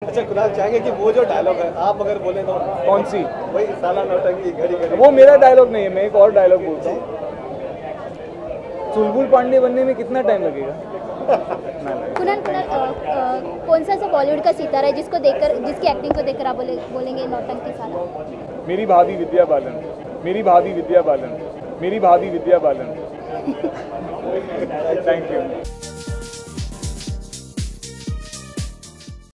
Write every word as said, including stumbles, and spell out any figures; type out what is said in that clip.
अच्छा कुणाल चाहेंगे कि वो जो डायलॉग है आप अगर बोले तो कौन सी? वही साला नौटंकी घड़ी घड़ी। वो मेरा डायलॉग नहीं है, मैं एक और डायलॉग बोलता हूँ। चुलबुल पांडे बनने में कितना टाइम लगेगा? कुणाल कुणाल कौन सा ऐसा बॉलीवुड का सितारा है जिसको देखकर, जिसकी एक्टिंग को देखकर आप बोले बोलेंगे नौटंकी साला? मेरी भाभी विद्या बालन, मेरी भाभी विद्या बालन, मेरी भाभी विद्या बालन। Thank you.